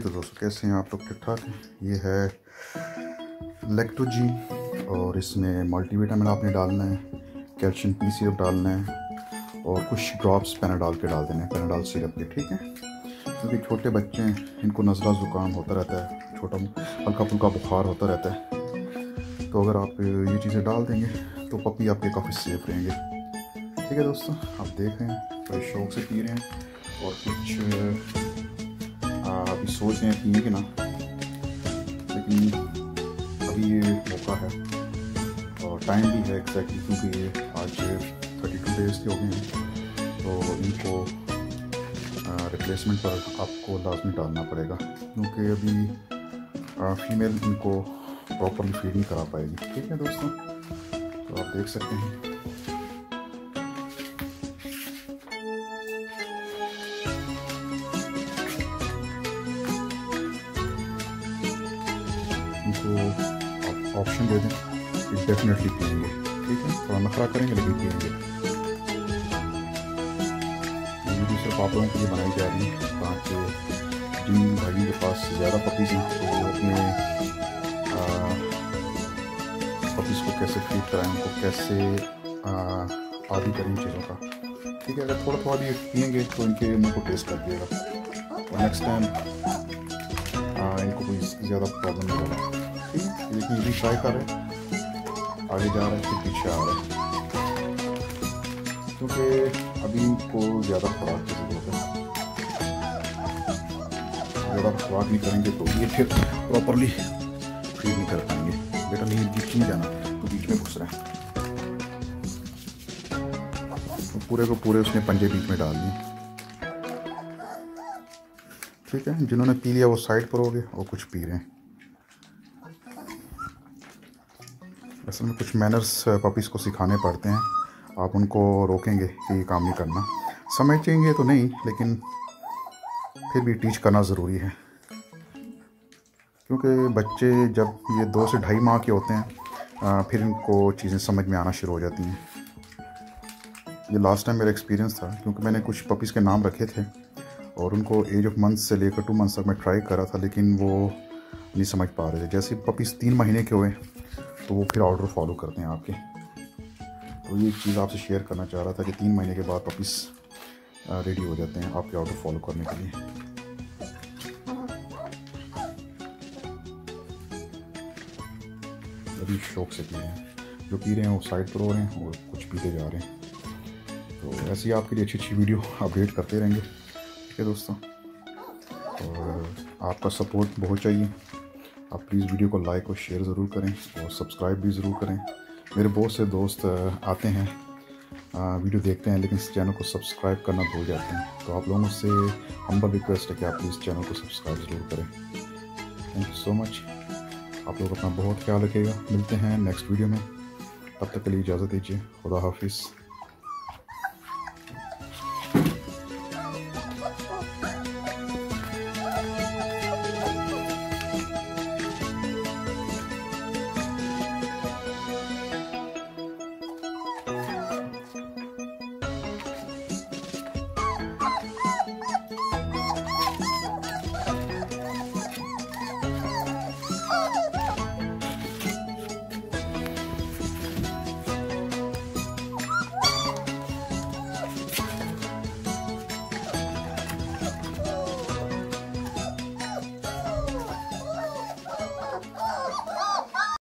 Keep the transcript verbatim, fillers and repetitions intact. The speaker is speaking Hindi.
तो दोस्तों कैसे हैं आप लोग? ठीक ठाक हैं। ये है लैक्टोजी और इसमें मल्टीविटामिन आपने डालना है, कैल्शियम पी सिरप डालना है और कुछ ड्रॉप्स पैनाडॉल के डाल देना है, पैनाडॉल सिरप के। ठीक है, क्योंकि छोटे बच्चे हैं, इनको नज़ला ज़ुकाम होता रहता है, छोटा हल्का फुल्का बुखार होता रहता है। तो अगर आप ये चीज़ें डाल देंगे तो पपी आपके काफ़ी सेफ रहेंगे। ठीक है दोस्तों, आप देख रहे हैं, बड़े शौक से पी रहे हैं और कुछ अभी सोच रहे हैं पिए कि ना, लेकिन अभी ये मौका है और टाइम भी है एग्जैक्टली, क्योंकि ये आज थर्टी टू डेज़ के हो गए हैं। तो इनको रिप्लेसमेंट पर आपको लाजमी डालना पड़ेगा, क्योंकि अभी फीमेल इनको प्रॉपरली फीड नहीं करा पाएगी। ठीक है दोस्तों, तो आप देख सकते हैं इनको आप ऑप्शन दे दें कि डेफिनेटली पिएंगे। ठीक है, थोड़ा नखरा करेंगे लेकिन पिएंगे। ये वीडियो सिर्फ आप लोगों के लिए बनाई जा रही है, ताकि जिन भाइयों के पास ज़्यादा पपीज़ हैं तो वो अपने पपीज़ को कैसे फीड कराएं, उनको कैसे आदि करें चीज़ों का। ठीक है, अगर थोड़ा थोड़ा भी पिएंगे तो इनके मुँह को टेस्ट कर दिएगा और नेक्स्ट टाइम इनको कोई ज़्यादा प्रॉब्लम नहीं होगा। ठीक है, लेकिन ये भी ट्राई कर रहे हैं, आगे जा रहे हैं, फिर पीछे आ रहे हैं, क्योंकि अभी इनको ज़्यादा खुराक की ज़रूरत है। ज़्यादा खुराक नहीं करेंगे तो ये फिर प्रॉपरली फीड नहीं कर पाएंगे। बेटा नहीं, बीच में जाना तो बीच में घुस रहा है, तो पूरे को पूरे उसने पंजे बीच में डाल दिए। ठीक है, जिन्होंने पी लिया वो साइड पर हो गए और कुछ पी रहे हैं। असल में कुछ मैनर्स पपीज़ को सिखाने पड़ते हैं, आप उनको रोकेंगे कि ये काम नहीं करना, समझेंगे तो नहीं, लेकिन फिर भी टीच करना ज़रूरी है, क्योंकि बच्चे जब ये दो से ढाई माह के होते हैं फिर इनको चीज़ें समझ में आना शुरू हो जाती हैं। ये लास्ट टाइम मेरा एक्सपीरियंस था, क्योंकि मैंने कुछ पपीज़ के नाम रखे थे और उनको एज ऑफ मंथ से लेकर टू मंथ्स तक मैं ट्राई करा था, लेकिन वो नहीं समझ पा रहे थे। जैसे पपीज़ तीन महीने के हुए तो वो फिर ऑर्डर फॉलो करते हैं आपके। तो ये चीज़ आपसे शेयर करना चाह रहा था कि तीन महीने के बाद पपीज़ रेडी हो जाते हैं आपके ऑर्डर फॉलो करने के लिए। अभी शौक से पी रहे हैं, जो पी रहे हैं वो साइड पर हो रहे हैं और कुछ पीते जा रहे हैं। तो ऐसी आपके लिए अच्छी अच्छी वीडियो अपडेट करते रहेंगे। ठीक है दोस्तों, और आपका सपोर्ट बहुत चाहिए। आप प्लीज़ वीडियो को लाइक और शेयर ज़रूर करें और सब्सक्राइब भी ज़रूर करें। मेरे बहुत से दोस्त आते हैं, वीडियो देखते हैं, लेकिन इस चैनल को सब्सक्राइब करना भूल जाते हैं। तो आप लोगों से हम्बल रिक्वेस्ट है कि आप प्लीज़ चैनल को सब्सक्राइब ज़रूर करें। Thank you so much. आप लोग अपना बहुत ख्याल रखिएगा। मिलते हैं नेक्स्ट वीडियो में, तब तक के लिए इजाज़त दीजिए। खुदा हाफिज़।